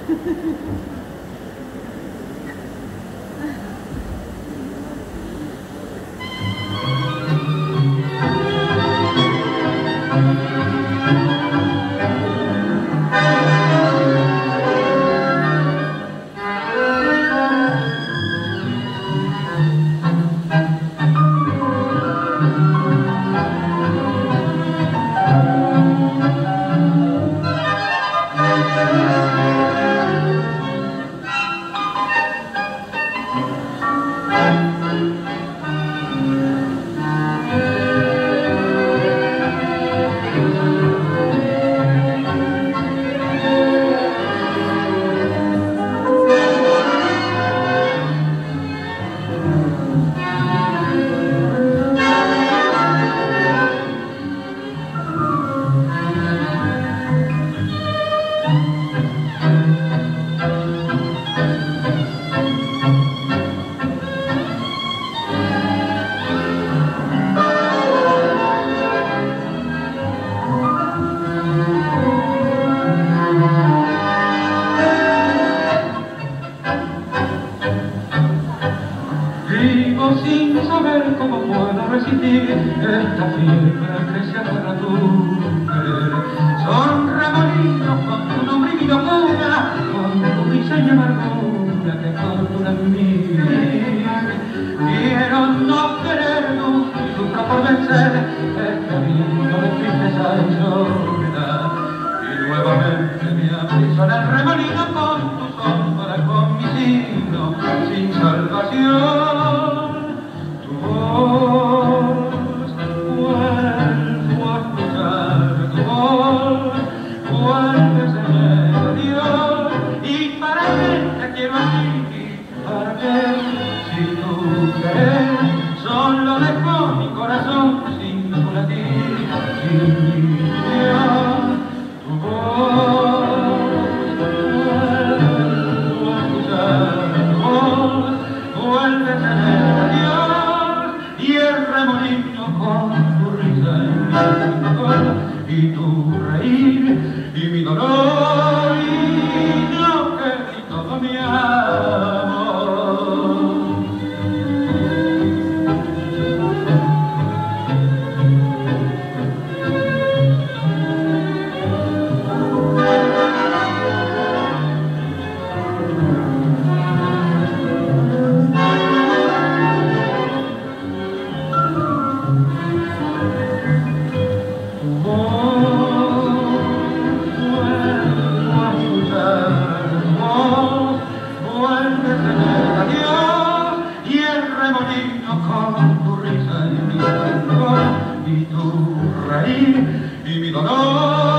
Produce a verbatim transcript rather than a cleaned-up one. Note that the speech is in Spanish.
Sin saber cómo puedo resistir esta fiebre que se aferra a tu querer. Son remolinos con tu nombre y mi locura, con tu risa y amargura que tortura mi vida. Quiero no querer luz y sufro por vencer este viento de tristeza y soledad. Y nuevamente me aprisiona el remolino con tu sombra, con mi signo sin salvación. Solo dejo mi corazón sin tu latir, sin mi vida. Tu voz, vuelvo a escuchar tu voz, vuelve a tener adiós, y el remolino con tu risa en mi cola, y tu reír, y mi dolor, y yo que di todo mi amor. Con tu risa y mi dolor, y tu reír y mi dolor.